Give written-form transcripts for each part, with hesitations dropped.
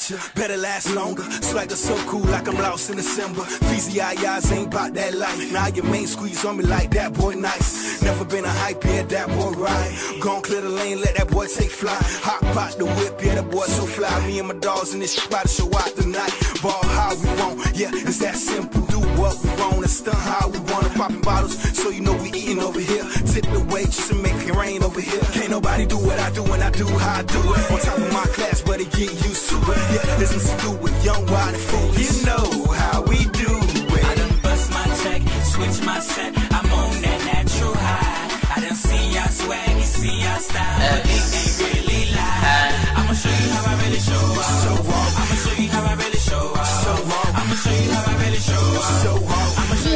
ya, better last longer. Swagger so cool like I'm lost in December. Feezy eyes ain't bout that life. Now your main squeeze on me like that boy nice. Never been a hype, yeah, that boy right. Gon' clear the lane, let that boy take flight. Hot pot the whip, yeah, that boy so fly. Me and my dogs in this spot to show out tonight. Ball how we want, yeah, it's that simple. Do what we want and stunt how we want. Popping bottles, so you know we eating over here. Tip the waitress and make it rain over here. Can't nobody do what I do when I do how I do it. On top of my class, but it get used to it. Yeah, listen to do with young, wild, and foolish. You know how we do it. I done bust my check, switch my set. I'm on that natural high. I done see y'all swag, see y'all style, but it ain't really live. I'ma show you how I really show up. So wrong. I'ma show you how I really show up. So wrong. I'ma show you how I really show up. So wrong. I'ma show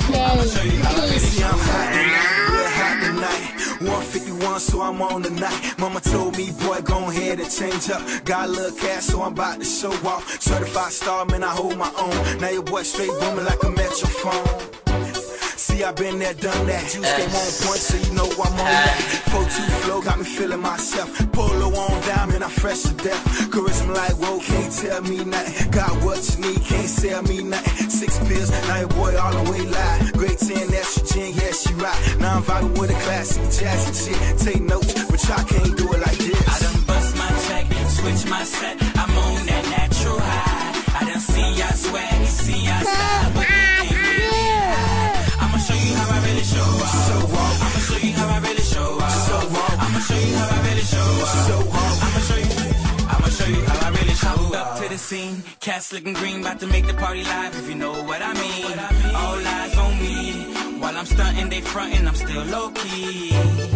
you how I really See, show I'm up. hot tonight, real hot tonight. 151, so I'm on tonight. Mama told me, boy, go ahead and change up. Got a little cash, so I'm about to show off. Certified star, man, I hold my own. Now your boy straight booming like a Metrophone. See, I been there, done that. Juice game on point, so you know I'm on that. 4-2 flow, got me feeling myself. Polo on down, man, I'm fresh to death. Charisma like, whoa, can't tell me nothing. Got what you need, can't sell me nothing. 6 pills, now your boy all the way live. Great 10 estrogen, yeah, she right. Now I'm vibing with a classic jazzy chick. Take notes, but y'all can't do it like this. I done bust my check, switch my set. I'm on that natural high. I done see y'all swag, see y'all style, but it ain't really live. I'ma show you how I really show up. So wrong. I'ma show you how I really show up. So wrong. I'ma show you how I really show up. So wrong. I'ma show you how I really show up. Up to the scene, cats looking green, about to make the party live, if you know what I mean. All eyes on me, while I'm stunting, they fronting, I'm still low key.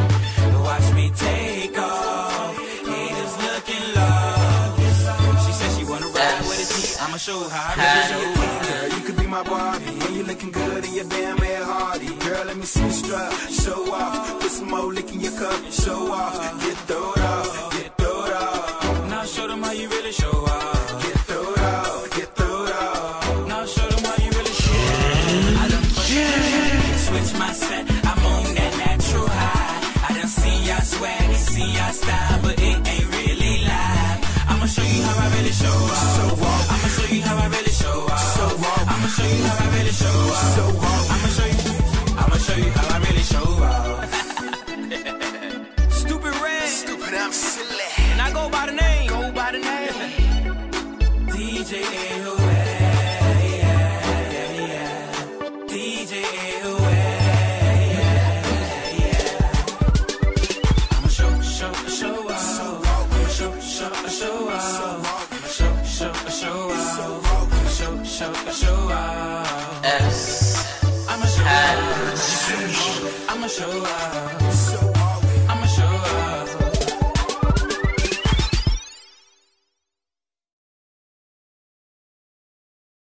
Watch me take off, haters looking low. She said she wanna ride with a G, I'ma show her how I really show up. Girl, you could be my Barbie, and you looking good in your damn Ed Hardy. Girl, let me see you strut, show off. Put some more lick in your cup, show off. Get throwed off, get throwed off. Now show them how you really show up. Get throwed off, get throwed off. Now show them how you really show up. I done switch my set, I'm on that natural high. I done see y'all swag, see y'all style, but it ain't really live. I'ma show you how I really show up. So wrong. I'ma show you how I really show up. So wrong. I'ma show you how I really show up. So wrong. I'ma show you how I really show up. Stupid Red, Stupid, I'm silly. and I go by the name. DJ AOA, yeah. DJ AOA, yeah. I'ma show up. I'ma show up. Show up. S. I'ma show up.